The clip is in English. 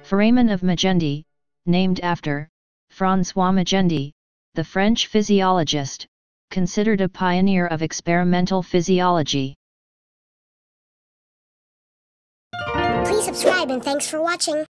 Foramen of Magendie, named after François Magendie, the French physiologist, considered a pioneer of experimental physiology. Please subscribe and thanks for watching.